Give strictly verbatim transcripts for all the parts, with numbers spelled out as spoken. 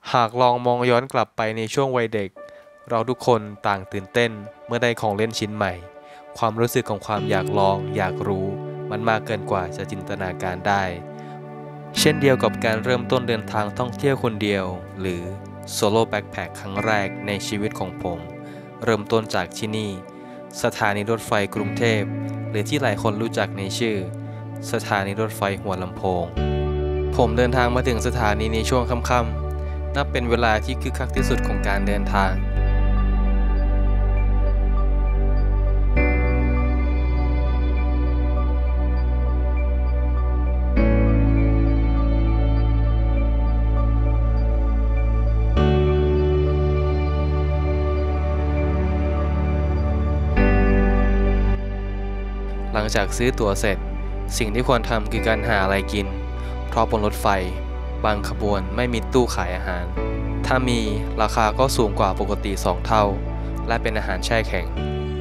หากลองมองย้อนกลับไปในช่วงวัยเด็กเราทุกคนต่างตื่นเต้นเมื่อได้ของเล่นชิ้นใหม่ความรู้สึกของความอยากลองอยากรู้มันมากเกินกว่าจะจินตนาการได้เช่นเดียวกับการเริ่มต้นเดินทางท่องเที่ยวคนเดียวหรือโซโล่แบ็คแพ็คครั้งแรกในชีวิตของผมเริ่มต้นจากที่นี่สถานีรถไฟกรุงเทพหรือที่หลายคนรู้จักในชื่อสถานีรถไฟหัวลำโพงผมเดินทางมาถึงสถานีในช่วงค่ำๆนับเป็นเวลาที่คึกคักที่สุดของการเดินทางหลังจากซื้อตั๋วเสร็จสิ่งที่ควรทำคือการหาอะไรกินเพราะบนรถไฟบางขบวนไม่มีตู้ขายอาหารถ้ามีราคาก็สูงกว่าปกติสองเท่าและเป็นอาหารแช่แข็ง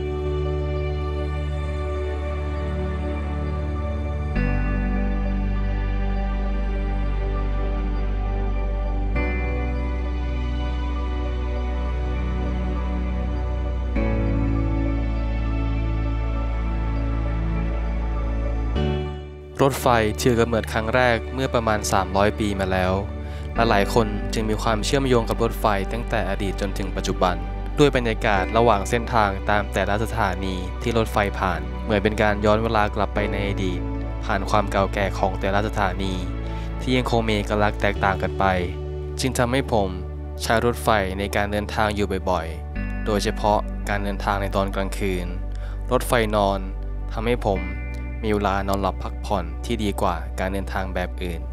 รถไฟถือกำเนิดครั้งแรกเมื่อประมาณสามร้อยปีมาแล้วและหลายคนจึงมีความเชื่อมโยงกับรถไฟตั้งแต่อดีตจนถึงปัจจุบันด้วยบรรยากาศระหว่างเส้นทางตามแต่ละสถานีที่รถไฟผ่านเหมือนเป็นการย้อนเวลากลับไปในอดีตผ่านความเก่าแก่ของแต่ละสถานีที่ยังคงมีเอกลักษณ์แตกต่างกันไปจึงทำให้ผมใช้รถไฟในการเดินทางอยู่บ่อยๆโดยเฉพาะการเดินทางในตอนกลางคืนรถไฟนอนทำให้ผมมีเวลานอนหลับพักผ่อนที่ดีกว่าการเดินทางแบบอื่น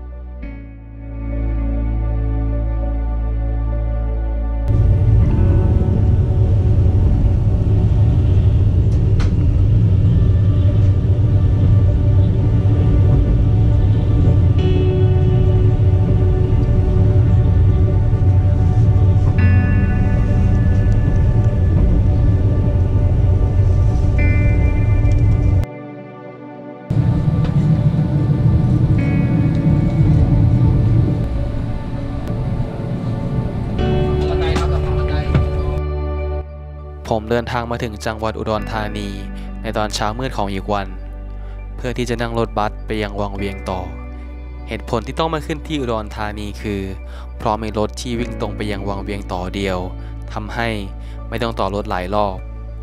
ผมเดินทางมาถึงจังหวัดอุดรธานีในตอนเช้ามืดของอีกวันเพื่อที่จะนั่งรถบัสไปยังวังเวียงต่อเหตุผลที่ต้องมาขึ้นที่อุดรธานีคือเพราะมีรถที่วิ่งตรงไปยังวังเวียงต่อเดียวทำให้ไม่ต้องต่อรถหลายรอบ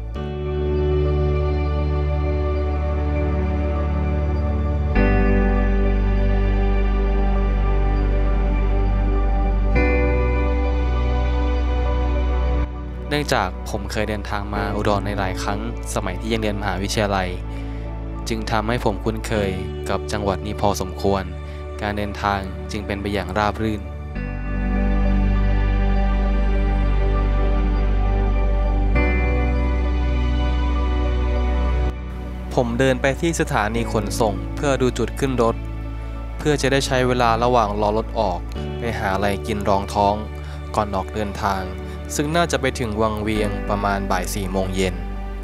เนื่องจากผมเคยเดินทางมาอุดรในหลายครั้งสมัยที่ยังเรียนมหาวิทยาลัยจึงทำให้ผมคุ้นเคยกับจังหวัดนี้พอสมควรการเดินทางจึงเป็นไปอย่างราบรื่นผมเดินไปที่สถานีขนส่งเพื่อดูจุดขึ้นรถเพื่อจะได้ใช้เวลาระหว่างรอรถออกไปหาอะไรกินรองท้องก่อนออกเดินทางซึ่งน่าจะไปถึงวังเวียงประมาณบ่ายสี่โมงเย็น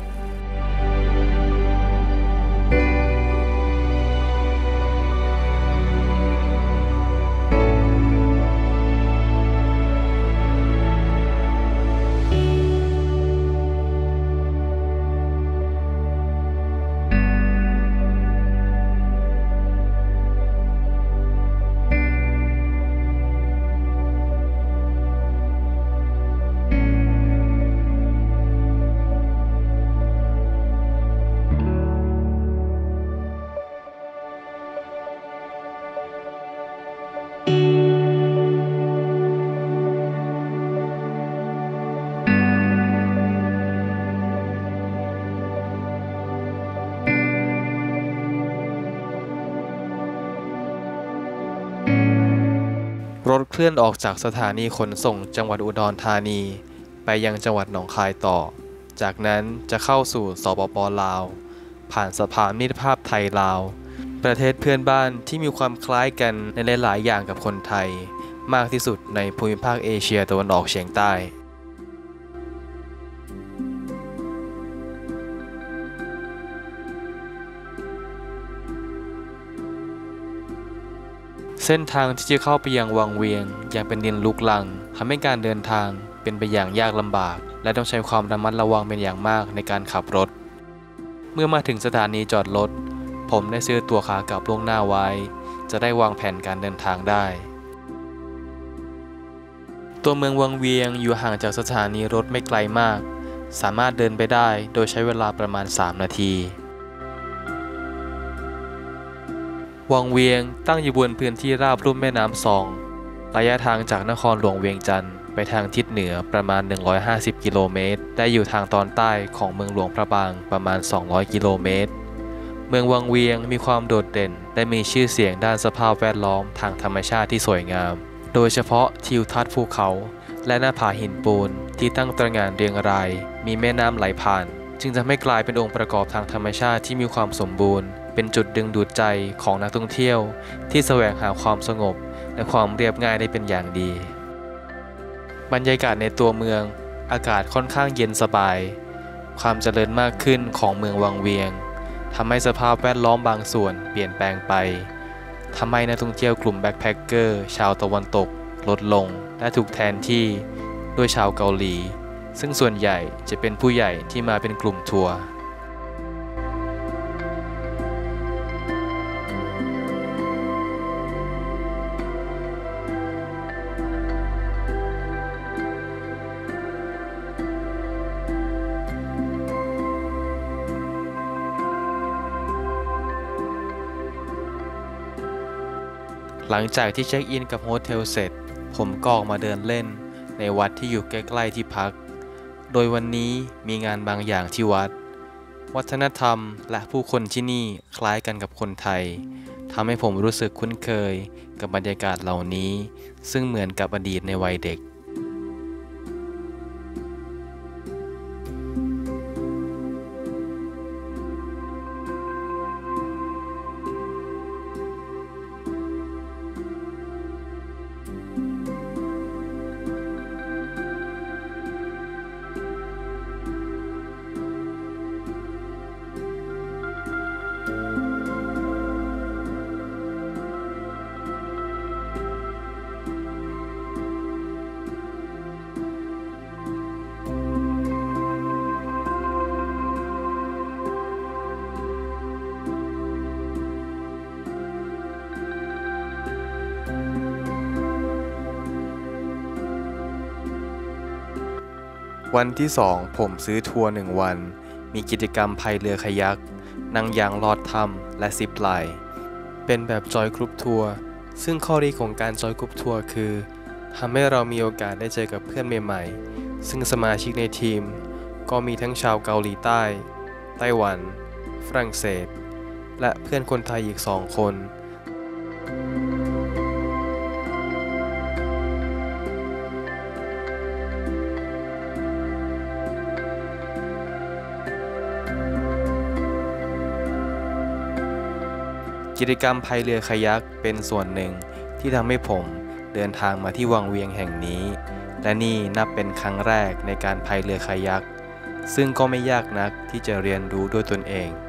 รถเคลื่อนออกจากสถานีขนส่งจังหวัดอุดรธานีไปยังจังหวัดหนองคายต่อจากนั้นจะเข้าสู่สปป.ลาวผ่านสะพานมิตรภาพไทยลาวประเทศเพื่อนบ้านที่มีความคล้ายกันในหลายๆอย่างกับคนไทยมากที่สุดในภูมิภาคเอเชียตะวันออกเฉียงใต้ส้นทางที่จะเข้าไปยังวังเวียงยังเป็นดินลุกลังทำให้การเดินทางเป็นไปอย่างยากลำบากและต้องใช้ความระมัดระวังเป็นอย่างมากในการขับรถเมื่อมาถึงสถานีจอดรถผมได้ซื้อตั๋วขากลับล่วงหน้าไว้จะได้วางแผนการเดินทางได้ตัวเมืองวังเวียงอยู่ห่างจากสถานีรถไม่ไกลมากสามารถเดินไปได้โดยใช้เวลาประมาณสามนาทีวังเวียงตั้งอยู่บนพื้นที่ราบลุ่มแม่น้ำซองระยะทางจากนครหลวงเวียงจันทร์ไปทางทิศเหนือประมาณหนึ่งร้อยห้าสิบกิโลเมตรและอยู่ทางตอนใต้ของเมืองหลวงพระบางประมาณสองร้อยกิโลเมตรเมืองวังเวียงมีความโดดเด่นและมีชื่อเสียงด้านสภาพแวดล้อมทางธรรมชาติที่สวยงามโดยเฉพาะทิวทัศน์ภูเขาและหน้าผาหินปูนที่ตั้งตระหง่านเรียงรายมีแม่น้ำไหลผ่านจึงทำให้กลายเป็นองค์ประกอบทางธรรมชาติที่มีความสมบูรณ์เป็นจุดดึงดูดใจของนักท่องเที่ยวที่แสวงหาความสงบและความเรียบง่ายได้เป็นอย่างดีบรรยากาศในตัวเมืองอากาศค่อนข้างเย็นสบายความเจริญมากขึ้นของเมืองวังเวียงทำให้สภาพแวดล้อมบางส่วนเปลี่ยนแปลงไปทำให้นักท่องเที่ยวกลุ่มแบ็คแพคเกอร์ชาวตะวันตกลดลงและถูกแทนที่ด้วยชาวเกาหลีซึ่งส่วนใหญ่จะเป็นผู้ใหญ่ที่มาเป็นกลุ่มทัวร์หลังจากที่เช็คอินกับโฮเทลเสร็จผมก็ออกมาเดินเล่นในวัดที่อยู่ใกล้ๆที่พักโดยวันนี้มีงานบางอย่างที่วัดวัฒนธรรมและผู้คนที่นี่คล้ายกันกับคนไทยทำให้ผมรู้สึกคุ้นเคยกับบรรยากาศเหล่านี้ซึ่งเหมือนกับอดีตในวัยเด็กวันที่สองผมซื้อทัวร์หนึ่งวันมีกิจกรรมพายเรือคายักนั่งยางลอดถ้ำและซิปไลน์เป็นแบบจอยกรุ๊ปทัวร์ซึ่งข้อดีของการจอยกรุ๊ปทัวร์คือทำให้เรามีโอกาสได้เจอกับเพื่อนใหม่ๆซึ่งสมาชิกในทีมก็มีทั้งชาวเกาหลีใต้ไต้หวันฝรั่งเศสและเพื่อนคนไทยอีกสองคนกิจกรรมพายเรือคายักเป็นส่วนหนึ่งที่ทำให้ผมเดินทางมาที่วังเวียงแห่งนี้และนี่นับเป็นครั้งแรกในการพายเรือคายักซึ่งก็ไม่ยากนักที่จะเรียนรู้ด้วยตนเอง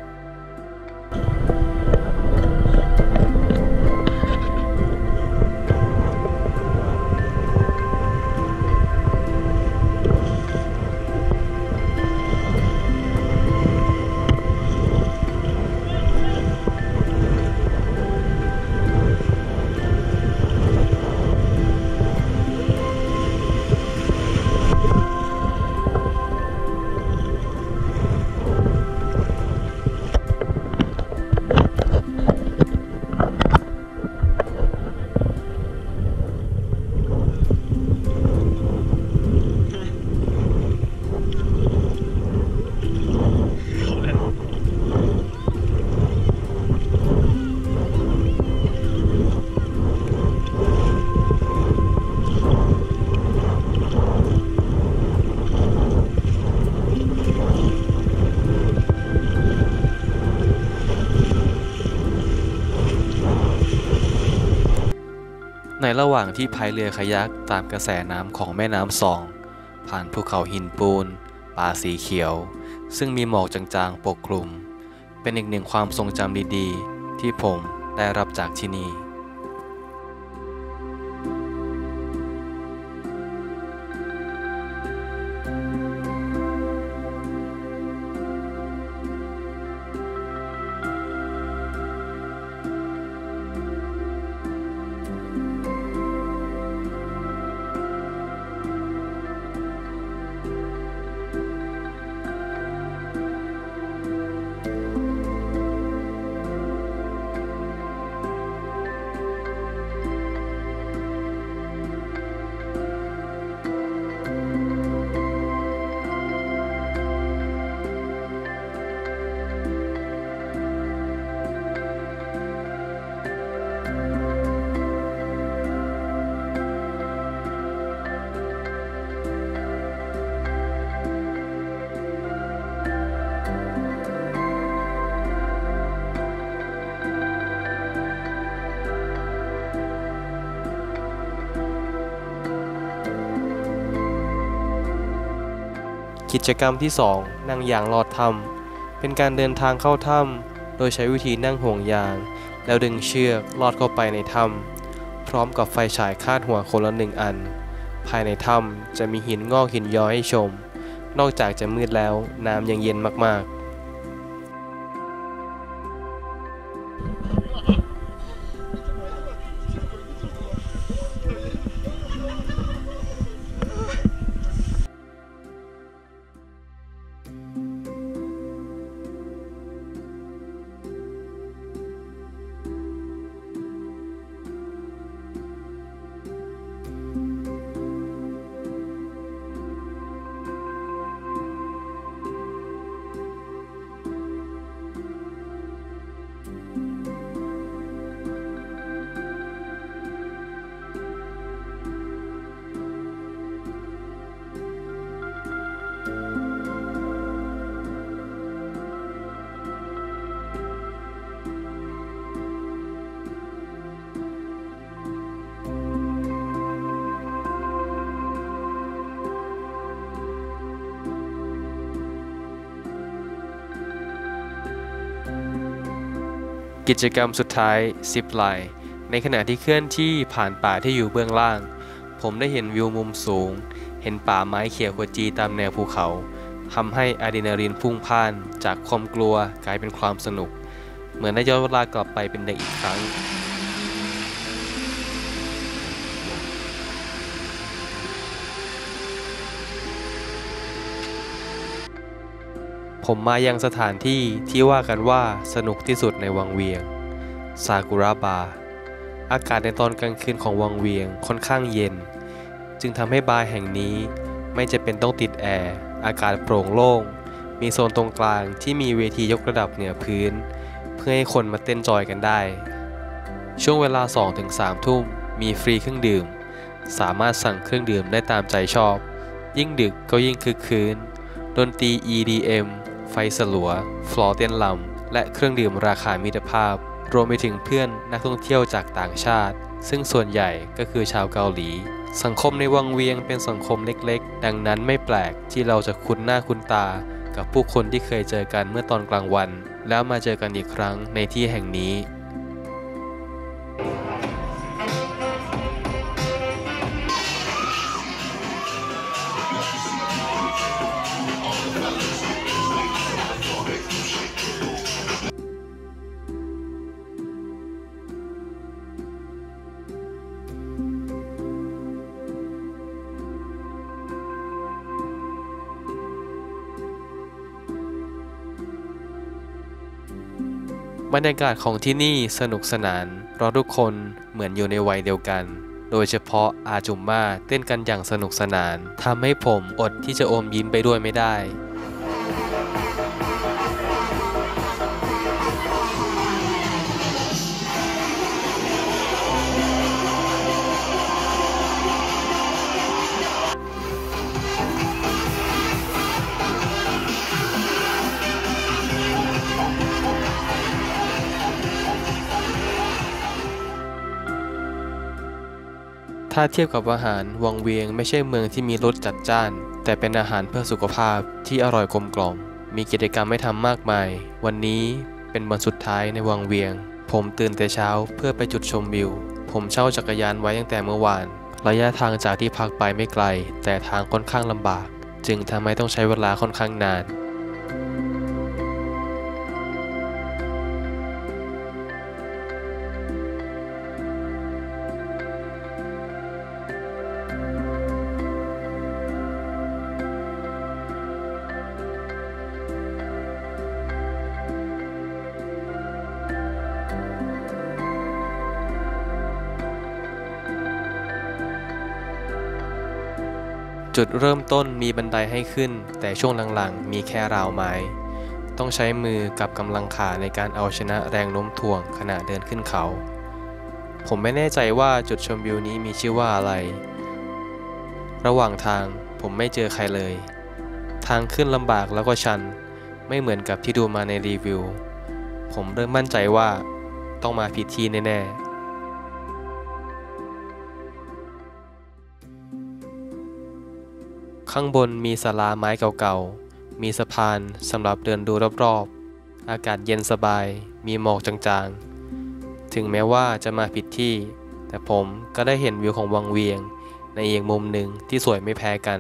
ในระหว่างที่พายเรือคายักตามกระแสน้ำของแม่น้ำซองผ่านภูเขาหินปูนป่าสีเขียวซึ่งมีหมอกจางๆปกคลุมเป็นอีกหนึ่งความทรงจำดีๆที่ผมได้รับจากที่นี่กิจกรรมที่สองนั่งยางลอดถ้ำเป็นการเดินทางเข้าถ้ำโดยใช้วิธีนั่งห่วงยางแล้วดึงเชือกลอดเข้าไปในถ้ำพร้อมกับไฟฉายคาดหัวคนละหนึ่งอันภายในถ้ำจะมีหินงอกหินย้อยให้ชมนอกจากจะมืดแล้วน้ำยังเย็นมากๆกิจกรรมสุดท้ายซิปไลน์ในขณะที่เคลื่อนที่ผ่านป่าที่อยู่เบื้องล่างผมได้เห็นวิวมุมสูงเห็นป่าไม้เขียวขจีตามแนวภูเขาทำให้อะดรีนาลีนพุ่งพ่านจากความกลัวกลายเป็นความสนุกเหมือนได้ย้อนเวลากลับไปเป็นเด็กอีกครั้งผมมายังสถานที่ที่ว่ากันว่าสนุกที่สุดในวังเวียงซากุระบาร์อากาศในตอนกลางคืนของวังเวียงค่อนข้างเย็นจึงทำให้บาร์แห่งนี้ไม่จะเป็นต้องติดแอร์อากาศโปร่งโล่งมีโซนตรงกลางที่มีเวทียกระดับเหนือพื้นเพื่อให้คนมาเต้นจอยกันได้ช่วงเวลา สองถึงสาม ทุ่มมีฟรีเครื่องดื่มสามารถสั่งเครื่องดื่มได้ตามใจชอบยิ่งดึกก็ยิ่งคึกคืนดนตรี อี ดี เอ็ม ไฟสลัวฟลอร์เต้นลำและเครื่องดื่มราคามิตรภาพรวมไปถึงเพื่อนนักท่องเที่ยวจากต่างชาติซึ่งส่วนใหญ่ก็คือชาวเกาหลีสังคมในวังเวียงเป็นสังคมเล็กๆดังนั้นไม่แปลกที่เราจะคุ้นหน้าคุ้นตากับผู้คนที่เคยเจอกันเมื่อตอนกลางวันแล้วมาเจอกันอีกครั้งในที่แห่งนี้บรรยากาศของที่นี่สนุกสนานเพราะทุกคนเหมือนอยู่ในวัยเดียวกันโดยเฉพาะอาจุมม่าเต้นกันอย่างสนุกสนานทำให้ผมอดที่จะอมยิ้มไปด้วยไม่ได้ถ้าเทียบกับอาหารวังเวียงไม่ใช่เมืองที่มีรสจัดจ้านแต่เป็นอาหารเพื่อสุขภาพที่อร่อยกลมกล่อมมีกิจกรรมให้ทำมากมายวันนี้เป็นวันสุดท้ายในวังเวียงผมตื่นแต่เช้าเพื่อไปจุดชมวิวผมเช่าจักรยานไว้ตั้งแต่เมื่อวานระยะทางจากที่พักไปไม่ไกลแต่ทางค่อนข้างลำบากจึงทำให้ต้องใช้เวลาค่อนข้างนานจุดเริ่มต้นมีบันไดให้ขึ้นแต่ช่วงหลังๆมีแค่ราวไม้ต้องใช้มือกับกำลังขาในการเอาชนะแรงโน้มถ่วงขณะเดินขึ้นเขาผมไม่แน่ใจว่าจุดชมวิวนี้มีชื่อว่าอะไรระหว่างทางผมไม่เจอใครเลยทางขึ้นลำบากแล้วก็ชันไม่เหมือนกับที่ดูมาในรีวิวผมเริ่มมั่นใจว่าต้องมาผิดที่แน่ๆข้างบนมีศาลาไม้เก่าๆ มีสะพานสำหรับเดินดูรอบๆ อากาศเย็นสบาย มีหมอกจางๆ ถึงแม้ว่าจะมาผิดที่ แต่ผมก็ได้เห็นวิวของวังเวียงในอีกมุมหนึ่งที่สวยไม่แพ้กัน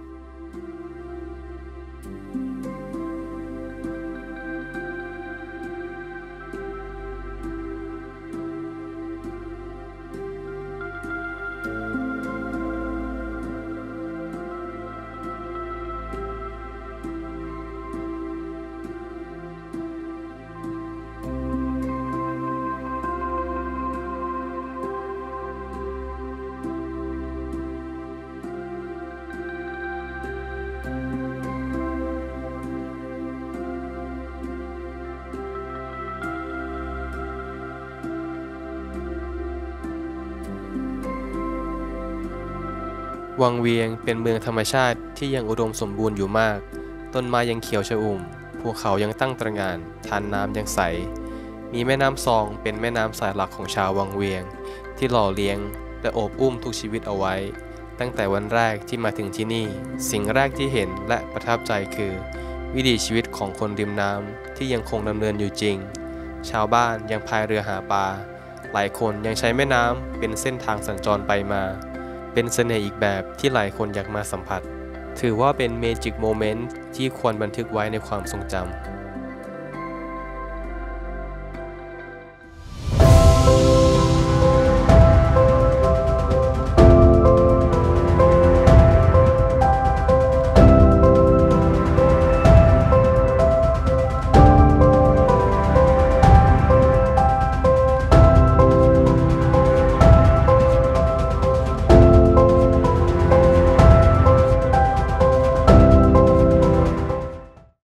วังเวียงเป็นเมืองธรรมชาติที่ยังอุดมสมบูรณ์อยู่มาก ต้นไม้ยังเขียวชอุ่ม ภูเขายังตั้งตระหง่านทานน้ำยังใส มีแม่น้ำซองเป็นแม่น้ำสายหลักของชาววังเวียงที่หล่อเลี้ยงและโอบอุ้มทุกชีวิตเอาไว้ ตั้งแต่วันแรกที่มาถึงที่นี่ สิ่งแรกที่เห็นและประทับใจคือ วิถีชีวิตของคนริมน้ำที่ยังคงดำเนินอยู่จริง ชาวบ้านยังพายเรือหาปลา หลายคนยังใช้แม่น้ำเป็นเส้นทางสัญจรไปมา เป็นเสน่ห์อีกแบบที่หลายคนอยากมาสัมผัส ถือว่าเป็นเมจิกโมเมนต์ที่ควรบันทึกไว้ในความทรงจำ